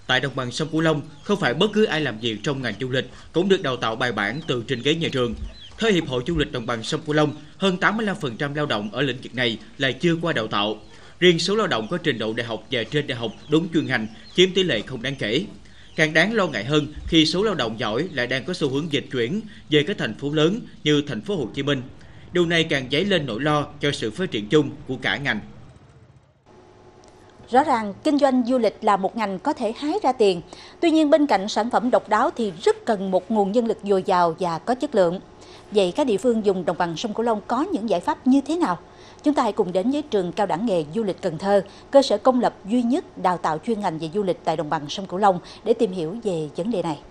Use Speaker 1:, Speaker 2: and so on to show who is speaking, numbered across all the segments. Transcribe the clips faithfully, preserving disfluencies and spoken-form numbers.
Speaker 1: Tại đồng bằng sông Cửu Long, không phải bất cứ ai làm việc trong ngành du lịch cũng được đào tạo bài bản từ trên ghế nhà trường. Theo Hiệp hội Du lịch Đồng bằng sông Cửu Long, hơn tám mươi lăm phần trăm lao động ở lĩnh vực này là chưa qua đào tạo. Riêng số lao động có trình độ đại học và trên đại học đúng chuyên ngành chiếm tỷ lệ không đáng kể. Càng đáng lo ngại hơn khi số lao động giỏi lại đang có xu hướng dịch chuyển về các thành phố lớn như thành phố Hồ Chí Minh. Điều này càng dấy lên nỗi lo cho sự phát triển chung của cả ngành.
Speaker 2: Rõ ràng, kinh doanh du lịch là một ngành có thể hái ra tiền. Tuy nhiên, bên cạnh sản phẩm độc đáo thì rất cần một nguồn nhân lực dồi dào và có chất lượng. Vậy các địa phương vùng đồng bằng sông Cửu Long có những giải pháp như thế nào? Chúng ta hãy cùng đến với trường Cao đẳng nghề du lịch Cần Thơ, cơ sở công lập duy nhất đào tạo chuyên ngành về du lịch tại đồng bằng sông Cửu Long để tìm hiểu về vấn đề này.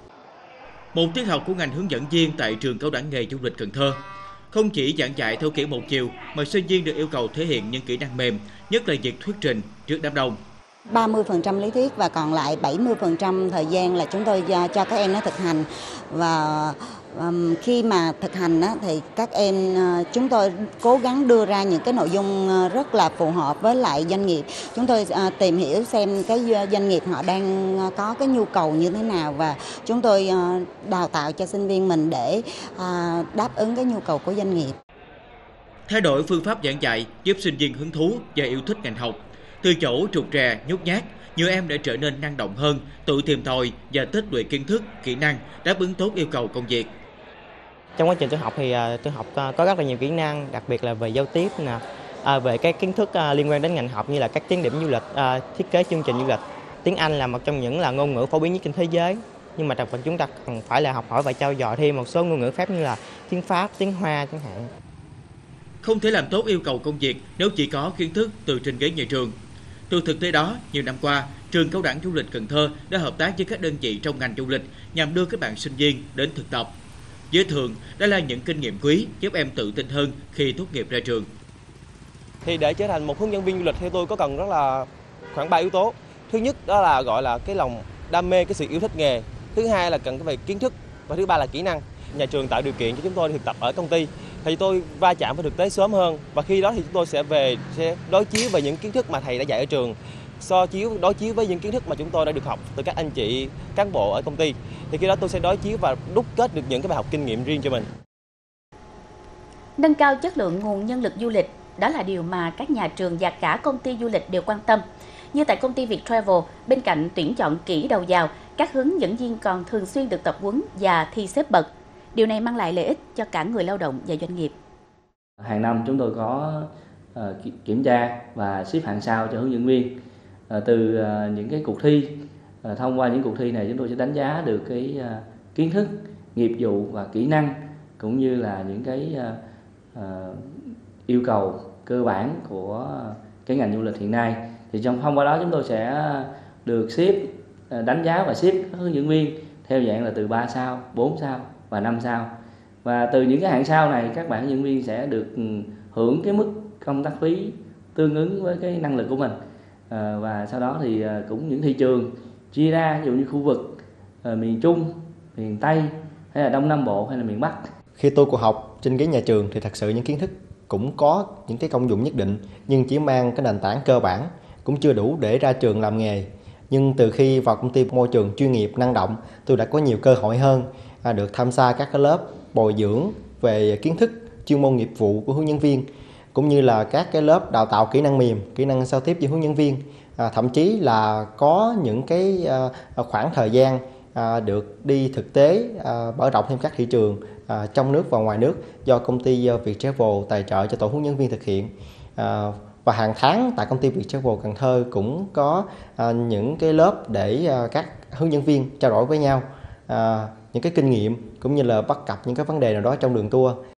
Speaker 1: Một tiết học của ngành hướng dẫn viên tại trường Cao đẳng nghề du lịch Cần Thơ không chỉ giảng dạy theo kiểu một chiều mà sinh viên được yêu cầu thể hiện những kỹ năng mềm, nhất là việc thuyết trình trước đám đông.
Speaker 3: ba mươi phần trăm lý thuyết và còn lại bảy mươi phần trăm thời gian là chúng tôi cho các em nó thực hành. Và um, khi mà thực hành á, thì các em uh, chúng tôi cố gắng đưa ra những cái nội dung uh, rất là phù hợp với lại doanh nghiệp. Chúng tôi uh, tìm hiểu xem cái doanh nghiệp họ đang uh, có cái nhu cầu như thế nào và chúng tôi uh, đào tạo cho sinh viên mình để uh, đáp ứng cái nhu cầu của doanh nghiệp.
Speaker 1: Thay đổi phương pháp giảng dạy giúp sinh viên hứng thú và yêu thích ngành học. Từ chỗ trục trè, nhút nhát, nhiều em đã trở nên năng động hơn, tự tìm tòi và tích lũy kiến thức, kỹ năng đáp ứng tốt yêu cầu công việc.
Speaker 4: Trong quá trình tôi học thì tôi học có rất là nhiều kỹ năng, đặc biệt là về giao tiếp nè, à, về các kiến thức liên quan đến ngành học như là các tuyến điểm du lịch, à, thiết kế chương trình du lịch. Tiếng Anh là một trong những là ngôn ngữ phổ biến nhất trên thế giới, nhưng mà đặc biệt chúng ta cần phải là học hỏi và trau dồi thêm một số ngôn ngữ phép như là tiếng Pháp, tiếng Hoa chẳng hạn.
Speaker 1: Không thể làm tốt yêu cầu công việc nếu chỉ có kiến thức từ trên ghế nhà trường. Từ thực tế đó, nhiều năm qua, trường Cao đẳng du lịch Cần Thơ đã hợp tác với các đơn vị trong ngành du lịch nhằm đưa các bạn sinh viên đến thực tập. Với thường, đó là những kinh nghiệm quý giúp em tự tin hơn khi tốt nghiệp ra trường.
Speaker 5: Thì để trở thành một hướng dẫn viên du lịch theo tôi có cần rất là khoảng ba yếu tố. Thứ nhất đó là gọi là cái lòng đam mê, cái sự yêu thích nghề. Thứ hai là cần về kiến thức và thứ ba là kỹ năng. Nhà trường tạo điều kiện cho chúng tôi thực tập ở công ty thì tôi va chạm với thực tế sớm hơn và khi đó thì chúng tôi sẽ về sẽ đối chiếu về những kiến thức mà thầy đã dạy ở trường, so chiếu đối chiếu với những kiến thức mà chúng tôi đã được học từ các anh chị cán bộ ở công ty, thì khi đó tôi sẽ đối chiếu và đúc kết được những cái bài học kinh nghiệm riêng cho mình.
Speaker 2: Nâng cao chất lượng nguồn nhân lực du lịch, đó là điều mà các nhà trường và cả công ty du lịch đều quan tâm. Như tại công ty Viettravel, bên cạnh tuyển chọn kỹ đầu vào, các hướng dẫn viên còn thường xuyên được tập huấn và thi xếp bậc. Điều này mang lại lợi ích cho cả người lao động và doanh nghiệp.
Speaker 6: Hàng năm chúng tôi có uh, kiểm tra và xếp hạng sao cho hướng dẫn viên. Uh, từ uh, những cái cuộc thi, uh, thông qua những cuộc thi này chúng tôi sẽ đánh giá được cái uh, kiến thức, nghiệp vụ và kỹ năng cũng như là những cái uh, uh, yêu cầu cơ bản của cái ngành du lịch hiện nay. Thì trong thông qua đó chúng tôi sẽ được xếp uh, đánh giá và xếp các hướng dẫn viên theo dạng là từ ba sao, bốn sao và năm sao. Và từ những cái hạng sao này các bạn hướng dẫn viên sẽ được hưởng cái mức công tác phí tương ứng với cái năng lực của mình. À, và sau đó thì cũng những thị trường chia ra, ví dụ như khu vực à, miền Trung, miền Tây hay là Đông Nam Bộ hay là miền Bắc.
Speaker 7: Khi tôi cuộc học trên ghế nhà trường thì thật sự những kiến thức cũng có những cái công dụng nhất định, nhưng chỉ mang cái nền tảng cơ bản, cũng chưa đủ để ra trường làm nghề. Nhưng từ khi vào công ty môi trường chuyên nghiệp năng động, tôi đã có nhiều cơ hội hơn, à, được tham gia các cái lớp bồi dưỡng về kiến thức chuyên môn nghiệp vụ của hướng dẫn viên, cũng như là các cái lớp đào tạo kỹ năng mềm, kỹ năng giao tiếp với hướng dẫn viên. À, thậm chí là có những cái à, khoảng thời gian à, được đi thực tế, à, mở rộng thêm các thị trường à, trong nước và ngoài nước do công ty Viettravel tài trợ cho tổ hướng dẫn viên thực hiện. À, và hàng tháng tại công ty Viettravel Cần Thơ cũng có à, những cái lớp để à, các hướng dẫn viên trao đổi với nhau à, những cái kinh nghiệm cũng như là bắt cặp những cái vấn đề nào đó trong đường tour.